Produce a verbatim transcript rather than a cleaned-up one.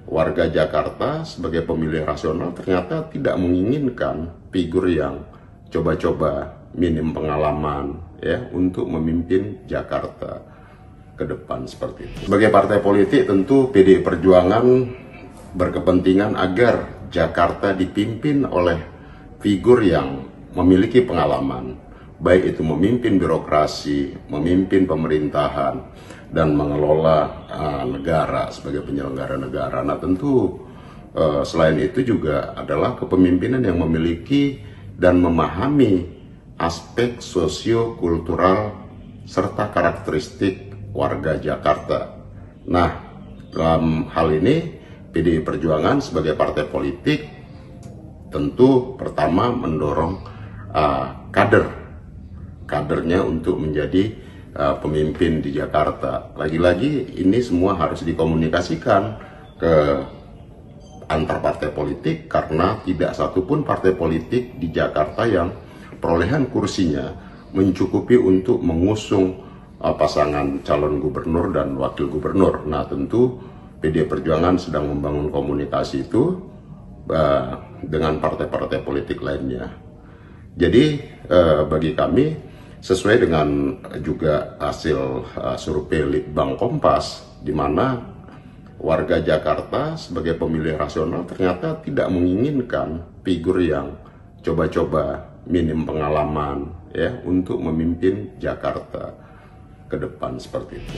warga Jakarta sebagai pemilih rasional ternyata tidak menginginkan figur yang coba-coba minim pengalaman ya untuk memimpin Jakarta ke depan seperti itu. Sebagai partai politik tentu P D I Perjuangan berkepentingan agar Jakarta dipimpin oleh figur yang memiliki pengalaman, baik itu memimpin birokrasi, memimpin pemerintahan, dan mengelola uh, negara sebagai penyelenggara negara. Nah tentu uh, selain itu juga adalah kepemimpinan yang memiliki dan memahami aspek sosio-kultural serta karakteristik warga Jakarta. Nah, dalam hal ini P D I Perjuangan sebagai partai politik tentu pertama mendorong uh, kader, kadernya untuk menjadi uh, pemimpin di Jakarta. Lagi-lagi ini semua harus dikomunikasikan ke antar partai politik karena tidak satupun partai politik di Jakarta yang perolehan kursinya mencukupi untuk mengusung uh, pasangan calon gubernur dan wakil gubernur. Nah tentu P D I Perjuangan sedang membangun komunikasi itu uh, dengan partai-partai politik lainnya. Jadi uh, bagi kami sesuai dengan juga hasil uh, survei Litbang Kompas, di mana warga Jakarta sebagai pemilih rasional ternyata tidak menginginkan figur yang coba-coba minim pengalaman ya untuk memimpin Jakarta ke depan seperti itu.